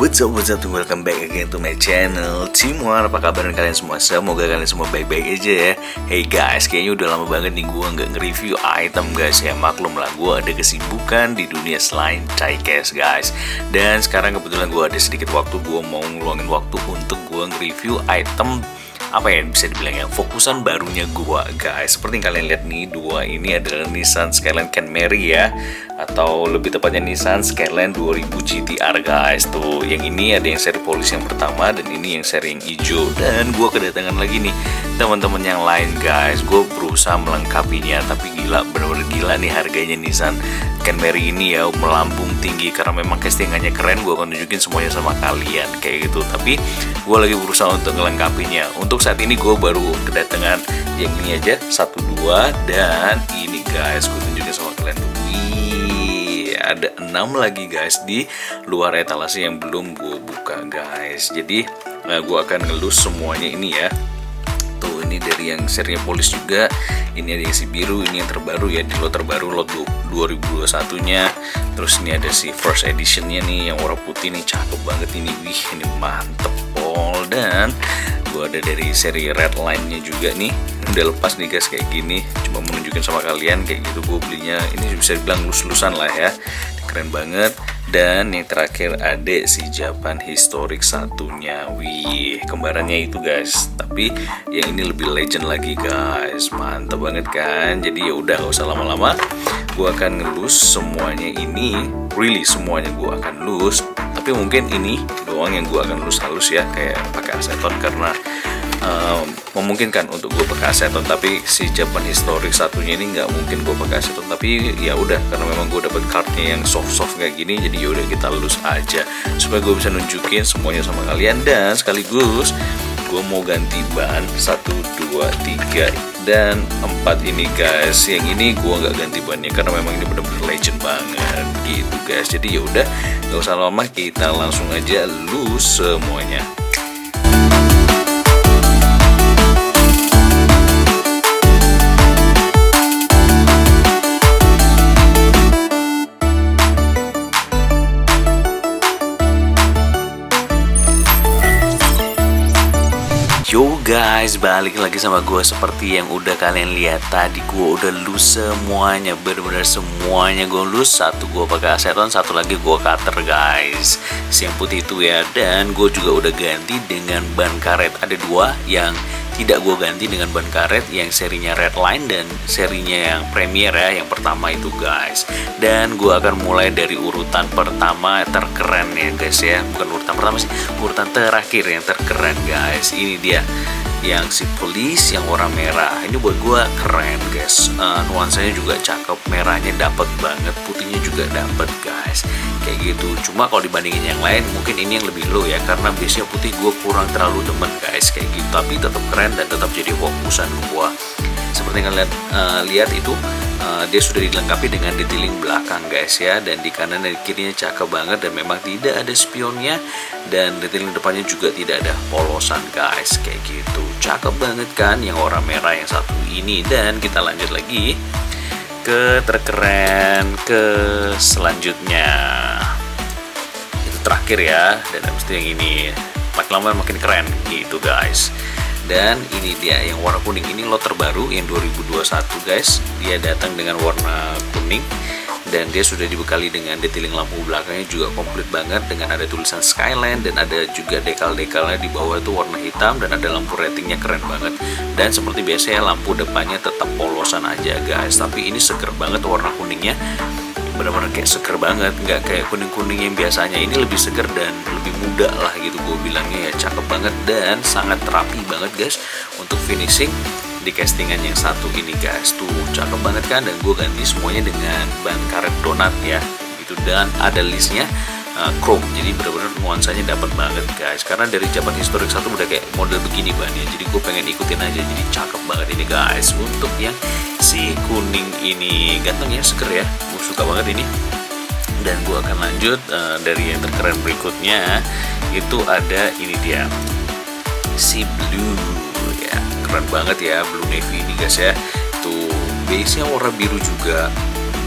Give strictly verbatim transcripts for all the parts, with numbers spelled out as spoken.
What's up, what's up, welcome back again to my channel Cimor. Apa kabar kalian semua? Semoga kalian semua baik-baik aja ya. Hey guys, kayaknya udah lama banget nih gue nggak nge-review item guys ya. Maklum lah, gue ada kesibukan di dunia selain diecast guys. Dan sekarang kebetulan gue ada sedikit waktu, gue mau ngeluangin waktu untuk gue nge-review item apa ya, bisa dibilang ya fokusan barunya gua guys. Seperti yang kalian lihat nih, dua ini adalah Nissan Skyline Camry ya, atau lebih tepatnya Nissan Skyline dua ribu G T R guys. Tuh, yang ini ada yang seri polis yang pertama dan ini yang seri yang hijau. Dan gua kedatangan lagi nih teman-teman yang lain guys. Gue berusaha melengkapinya, tapi gila, bener-bener gila nih harganya Nissan Camry ini ya, melambung tinggi karena memang castingannya keren. Gue akan tunjukin semuanya sama kalian kayak gitu, tapi gue lagi berusaha untuk melengkapinya. Untuk saat ini gue baru kedatangan yang ini aja, satu dua, dan ini guys gue tunjukin sama kalian. Wih, ada enam lagi guys di luar etalase yang belum gue buka guys. Jadi nah, gue akan ngelus semuanya ini ya. Tuh, ini dari yang serinya polis juga. Ini ada yang si biru, ini yang terbaru ya, di lot terbaru lot dua ribu dua puluh satu nya. Terus ini ada si first editionnya nih yang warna putih nih, cakep banget ini. Wih, ini mantep pol. Dan gue ada dari seri red line-nya juga nih, udah lepas nih guys kayak gini. Cuma menunjukin sama kalian kayak gitu. Gue belinya ini bisa dibilang lus-lusan lah ya, keren banget. Dan yang terakhir ada si Japan Historic satunya. Wih, kembarannya itu guys, tapi yang ini lebih legend lagi guys. Mantap banget kan. Jadi ya udah, gak usah lama-lama, gue akan ngelus semuanya ini. Really semuanya gue akan lus, tapi mungkin ini doang yang gue akan lus halus ya, kayak pakai aseton karena um, memungkinkan untuk gue pakai aseton. Tapi si Japan Historic satunya ini nggak mungkin gue pakai aseton, tapi ya udah, karena memang gue dapet cardnya yang soft-soft kayak gini, jadi yaudah kita lus aja supaya gue bisa nunjukin semuanya sama kalian. Dan sekaligus gue mau ganti ban satu, dua, tiga, dan empat ini guys. Yang ini gue nggak ganti bannya karena memang ini bener-bener legend banget gitu guys. Jadi ya udah, nggak usah lama, kita langsung aja lus semuanya. Yo guys, balik lagi sama gue. Seperti yang udah kalian lihat tadi, gue udah lus semuanya, bener-bener semuanya gue lus. Satu gue pakai aseton, satu lagi gue cutter guys, si yang putih itu ya. Dan gue juga udah ganti dengan ban karet. Ada dua yang tidak gue ganti dengan ban karet, yang serinya Redline dan serinya yang Premier ya, yang pertama itu guys. Dan gue akan mulai dari urutan pertama terkeren ya guys ya, bukan urutan pertama sih, urutan terakhir yang terkeren guys. Ini dia yang si polis yang warna merah. Ini buat gue keren guys, uh, nuansanya juga cakep, merahnya dapat banget, putihnya juga dapat guys, kayak gitu. Cuma kalau dibandingin yang lain mungkin ini yang lebih low ya, karena biasanya putih gue kurang terlalu demen guys kayak gitu. Tapi tetap keren dan tetap jadi fokusan gue. Seperti yang kalian uh, lihat itu, uh, dia sudah dilengkapi dengan detailing belakang guys ya, dan di kanan dan kirinya cakep banget, dan memang tidak ada spionnya, dan detailing depannya juga tidak ada polosan guys kayak gitu. Cakep banget kan yang warna merah yang satu ini. Dan kita lanjut lagi ke terkeren ke selanjutnya, itu terakhir ya. Dan habis itu yang ini, makin lama makin keren gitu guys. Dan ini dia yang warna kuning, ini lot terbaru yang dua ribu dua puluh satu guys. Dia datang dengan warna kuning dan dia sudah dibekali dengan detailing lampu belakangnya juga komplit banget, dengan ada tulisan Skyline dan ada juga dekal-dekalnya di bawah itu warna hitam, dan ada lampu ratingnya keren banget. Dan seperti biasanya lampu depannya tetap polosan aja guys, tapi ini seger banget warna kuningnya, benar-benar kayak seger banget, nggak kayak kuning-kuning yang biasanya. Ini lebih seger dan lebih muda lah gitu gue bilangnya ya. Cakep banget dan sangat rapi banget guys untuk finishing di castingan yang satu ini guys. Tuh cakep banget kan. Dan gue ganti semuanya dengan ban karet donat ya gitu, dan ada listnya uh, chrome, jadi benar-benar nuansanya dapat banget guys. Karena dari Japan Historic satu udah kayak model begini bannya, jadi gue pengen ikutin aja. Jadi cakep banget ini guys. Untuk yang si kuning ini ganteng ya, seger ya, gue suka banget ini. Dan gue akan lanjut uh, dari yang terkeren berikutnya. Itu ada ini dia, si blue ya, keren banget ya, blue navy ini guys ya. Tuh base nya warna biru juga,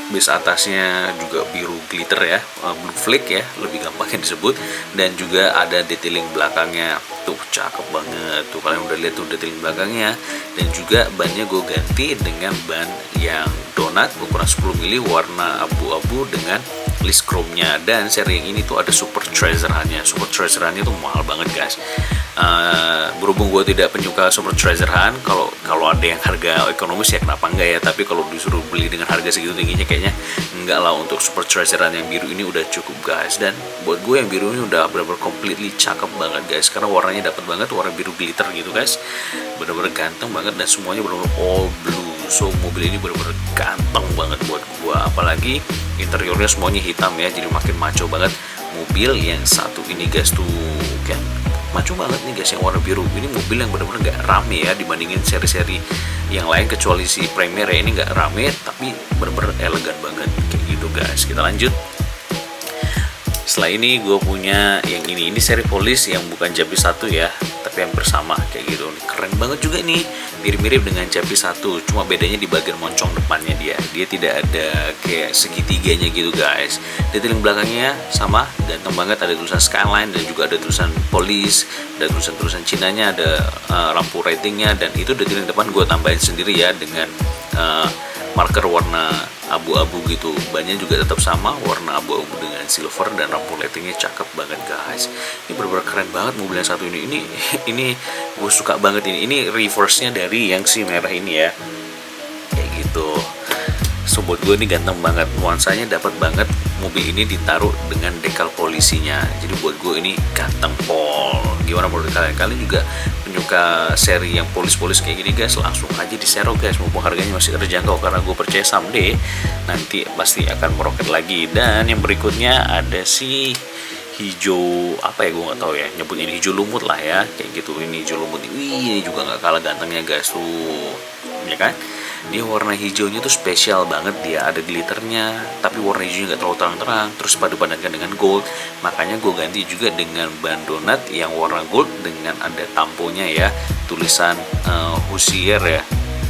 base atasnya juga biru glitter ya, blue flake ya lebih gampangnya disebut, dan juga ada detailing belakangnya tuh, cakep banget tuh, kalian udah lihat tuh detailing belakangnya. Dan juga bannya gue ganti dengan ban yang donat ukuran sepuluh mili warna abu-abu dengan list chrome-nya. Dan seri yang ini tuh ada super treasure-nya. Super treasure-nya tuh mahal banget guys. Uh, berhubung gue tidak penyuka super treasure-an, kalau kalau ada yang harga ekonomis ya kenapa enggak ya, tapi kalau disuruh beli dengan harga segitu tingginya kayaknya enggak lah. Untuk super treasure-an yang biru ini udah cukup guys. Dan buat gue yang biru ini udah benar-benar completely cakep banget guys, karena warnanya dapat banget, warna biru glitter gitu guys, benar-benar ganteng banget, dan semuanya benar-benar all blue. So mobil ini benar-benar ganteng banget buat gue, apalagi interiornya semuanya hitam ya, jadi makin maco banget mobil yang satu ini guys tuh kan. Maco banget nih guys yang warna biru ini, mobil yang benar-benar gak rame ya dibandingin seri-seri yang lain, kecuali si Premier ya, ini gak rame tapi benar-benar elegan banget kayak gitu guys. Kita lanjut. Setelah ini gue punya yang ini, ini seri Police yang bukan Japi satu ya, tapi yang bersama kayak gitu. Keren banget juga nih, mirip-mirip dengan Japi satu, cuma bedanya di bagian moncong depannya dia, dia tidak ada kayak segitiganya gitu guys. Detailing belakangnya sama, ganteng banget, ada tulisan Skyline dan juga ada tulisan Police, ada tulisan-tulisan Cinanya, ada uh, lampu ratingnya, dan itu detailing depan gue tambahin sendiri ya dengan uh, marker warna abu-abu gitu. Bannya juga tetap sama, warna abu-abu dengan silver, dan lampu lightingnya cakep banget guys. Ini bener-bener keren banget mobil yang satu ini. Ini ini gue suka banget ini. Ini reverse-nya dari yang si merah ini ya, kayak gitu. So buat gue ini ganteng banget, nuansanya dapat banget. Mobil ini ditaruh dengan dekal polisinya, jadi buat gue ini ganteng pol. Gimana menurut kalian? Kalian juga penyuka seri yang polis-polis kayak gini guys, langsung aja di share guys, mumpung harganya masih terjangkau, karena gue percaya someday nanti pasti akan meroket lagi. Dan yang berikutnya ada si hijau apa ya, gue nggak tahu ya nyebutnya, ini hijau lumut lah ya, kayak gitu. Ini hijau lumut, wih ini juga nggak kalah gantengnya guys tuh, ya kan? Dia warna hijaunya tuh spesial banget, dia ada glitternya tapi warna hijaunya nggak terlalu terang-terang, terus padu padankan dengan gold. Makanya gue ganti juga dengan ban donat yang warna gold dengan ada tamponya ya, tulisan uh, Hoosier ya.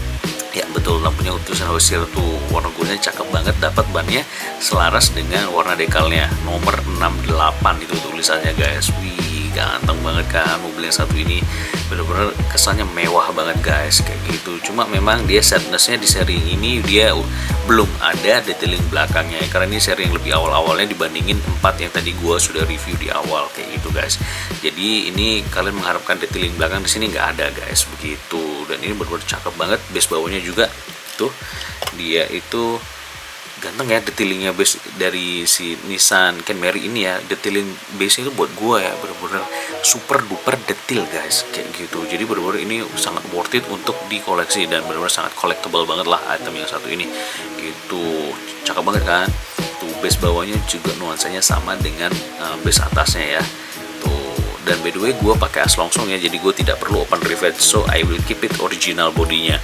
Ya betul, lampunya tulisan Hoosier tuh warna goldnya cakep banget. Dapat bannya selaras dengan warna dekalnya nomor enam delapan itu tulisannya guys. Wih ganteng banget kan mobil yang satu ini, bener-bener kesannya mewah banget guys kayak gitu. Cuma memang dia sadnessnya di seri ini dia belum ada detailing belakangnya, karena ini seri yang lebih awal-awalnya dibandingin empat yang tadi gua sudah review di awal kayak gitu guys. Jadi ini kalian mengharapkan detailing belakang di sini nggak ada guys begitu. Dan ini bener-bener cakep banget, base bawahnya juga tuh dia itu ganteng ya, detailingnya base dari si Nissan Camry ini ya, detailing base itu buat gua ya bener-bener super duper detail guys kayak gitu. Jadi bener-bener ini sangat worth it untuk dikoleksi, dan bener-bener sangat collectible banget lah item yang satu ini gitu. Cakep banget kan tuh, base bawahnya juga nuansanya sama dengan uh, base atasnya ya tuh. Dan by the way gue pakai as longsong ya, jadi gue tidak perlu open rivet, so I will keep it original bodinya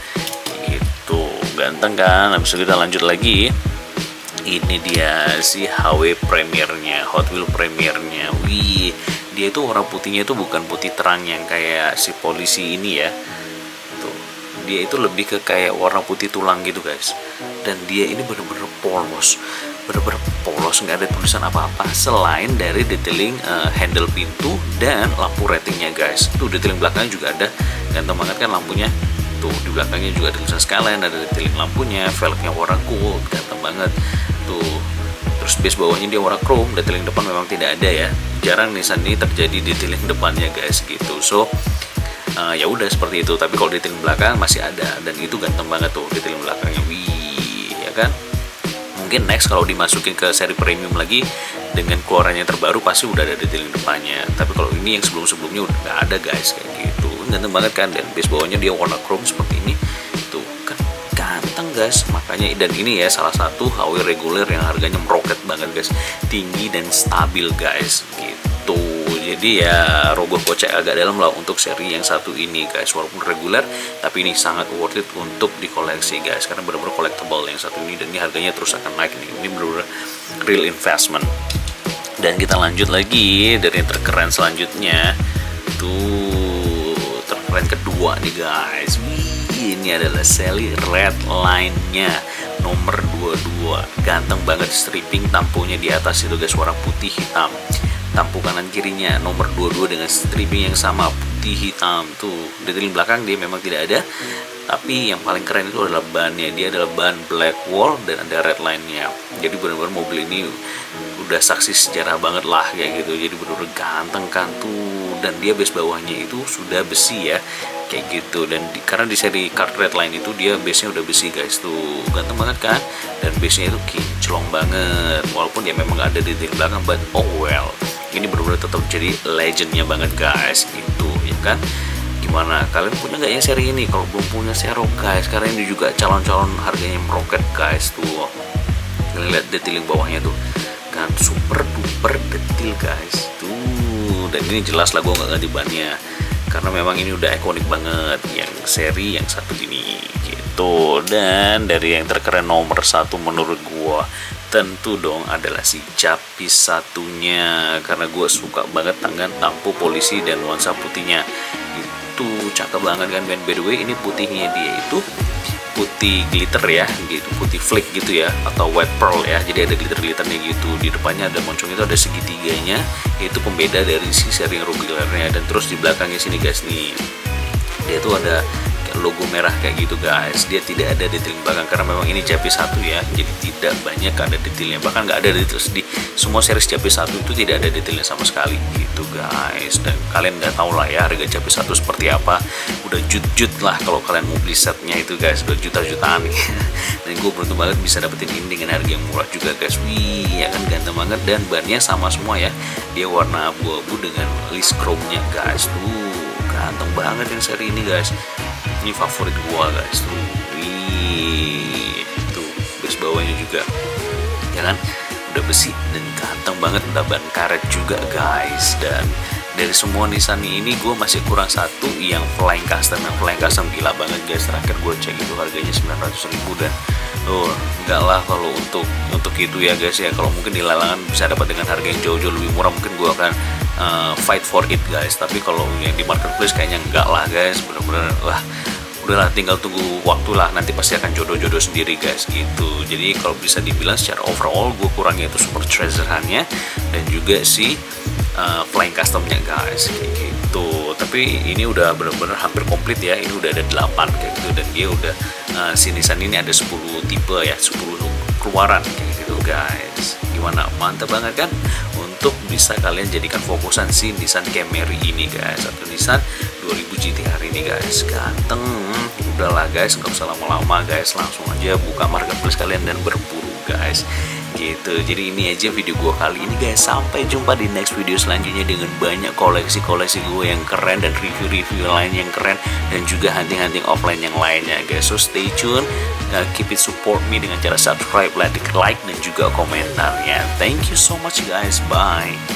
gitu. Ganteng kan. Habis itu kita lanjut lagi. Ini dia si H W Premiernya, Hot Wheel Premiernya. Wih, dia itu warna putihnya itu bukan putih terang yang kayak si polisi ini ya. Tuh, dia itu lebih ke kayak warna putih tulang gitu guys. Dan dia ini bener-bener polos, bener-bener polos, nggak ada tulisan apa-apa selain dari detailing uh, handle pintu dan lampu ratingnya guys. Tuh detailing belakangnya juga ada, ganteng banget kan lampunya. Tuh di belakangnya juga ada tulisan Skyline, ada detailing lampunya, velgnya warna gold, ganteng banget tuh. Terus base bawahnya dia warna chrome, detailing depan memang tidak ada ya, jarang Nissan ini terjadi detailing depannya guys gitu. So uh, ya udah seperti itu, tapi kalau detailing belakang masih ada, dan itu ganteng banget tuh detailing belakangnya. Wih ya kan, mungkin next kalau dimasukin ke seri premium lagi dengan keluarannya terbaru pasti udah ada detailing depannya, tapi kalau ini yang sebelum-sebelumnya udah nggak ada guys kayak gitu. Ganteng banget kan, dan base bawahnya dia warna chrome seperti ini tuh kan, ganteng guys. Makanya, dan ini ya salah satu H W reguler yang harganya meroket banget guys, tinggi dan stabil guys gitu. Jadi ya rogoh kocek agak dalam lah untuk seri yang satu ini guys, walaupun reguler tapi ini sangat worth it untuk dikoleksi guys, karena benar-benar collectible yang satu ini, dan ini harganya terus akan naik nih. Ini benar-benar real investment. Dan kita lanjut lagi dari yang terkeren selanjutnya tuh, terkeren kedua nih guys. Wih, ini adalah seri Redline-nya. nomor dua puluh dua. Ganteng banget, stripping tampunya di atas itu guys, warna putih hitam. Tampu kanan kirinya nomor dua puluh dua dengan stripping yang sama putih hitam. Tuh detailing belakang dia memang tidak ada, tapi yang paling keren itu adalah bannya. Dia adalah ban black wall dan ada red line-nya. Jadi benar-benar mobil ini udah saksi sejarah banget lah kayak gitu. Jadi benar-benar ganteng kan tuh. Dan dia base bawahnya itu sudah besi ya kayak gitu. Dan di, karena di seri Kart Red Line itu dia base nya udah besi guys, tuh ganteng banget kan. Dan base nya itu kinclong banget, walaupun ya memang gak ada detail belakang, but oh well, ini benar-benar tetap jadi legendnya banget guys gitu ya kan. Gimana, kalian punya nggak ya seri ini? Kalau belum punya share guys, karena ini juga calon-calon harganya meroket guys. Tuh kalian lihat detailing bawahnya tuh kan, super duper detail guys tuh. Dan ini jelas lah gue nggak ganti bannya, karena memang ini udah ikonik banget yang seri yang satu ini gitu. Dan dari yang terkeren nomor satu menurut gue tentu dong adalah si Capis satunya, karena gue suka banget tangan tampu polisi dan nuansa putihnya itu cakep banget kan. Dan by the way ini putihnya dia itu putih glitter ya gitu, putih flake gitu ya, atau white pearl ya. Jadi ada glitter-glitternya gitu. Di depannya ada moncong itu ada segitiganya, itu pembeda dari si seri regulernya. Dan terus di belakangnya sini guys nih, dia tuh ada logo merah kayak gitu guys. Dia tidak ada detailing belakang karena memang ini Capis satu ya, jadi tidak banyak ada detailnya, bahkan nggak ada detail di semua series Capis satu itu tidak ada detailnya sama sekali gitu guys. Dan kalian udah tau lah ya harga Capis satu seperti apa, udah jut-jut lah kalau kalian mau beli setnya itu guys, udah juta-jutaan nih. Dan gue beruntung banget bisa dapetin ini dengan harga yang murah juga guys. Wih ya kan, ganteng banget. Dan bannya sama semua ya, dia warna abu-abu dengan list chrome-nya guys. Tuh ganteng banget yang seri ini guys. Ini favorit gua guys tuh. Wih, tuh base bawahnya juga ya kan udah besi dan ganteng banget, udah ban karet juga guys. Dan dari semua Nissan ini gue masih kurang satu yang Flying Custom. Yang Flying Custom gila banget guys, terakhir gue cek itu harganya sembilan ratus ribu. Dan oh enggak lah kalau untuk untuk itu ya guys ya. Kalau mungkin di lelangan bisa dapat dengan harga yang jauh-jauh lebih murah, mungkin gue akan uh, fight for it guys. Tapi kalau yang di marketplace kayaknya enggak lah guys, bener-bener lah udahlah, tinggal tunggu waktu lah, nanti pasti akan jodoh-jodoh sendiri guys gitu. Jadi kalau bisa dibilang secara overall gue kurangnya itu super treasure-nya dan juga si uh, Flying Custom-nya guys kayak gitu. Tapi ini udah bener-bener hampir komplit ya, ini udah ada delapan kayak gitu. Dan dia udah uh, si Nissan ini ada sepuluh tipe ya, sepuluh keluaran kayak gitu guys. Gimana, mantap banget kan untuk bisa kalian jadikan fokusan si Nissan Camry ini guys, atau Nissan dua ribu G T R ini guys. Ganteng. Udahlah guys, nggak usah lama-lama guys, langsung aja buka marketplace kalian dan berburu guys gitu. Jadi ini aja video gue kali ini guys, sampai jumpa di next video selanjutnya dengan banyak koleksi-koleksi gue yang keren dan review-review lain yang keren, dan juga hunting-hunting offline yang lainnya guys. So stay tune, uh, keep it support me dengan cara subscribe, like, like dan juga komentarnya. Thank you so much guys, bye.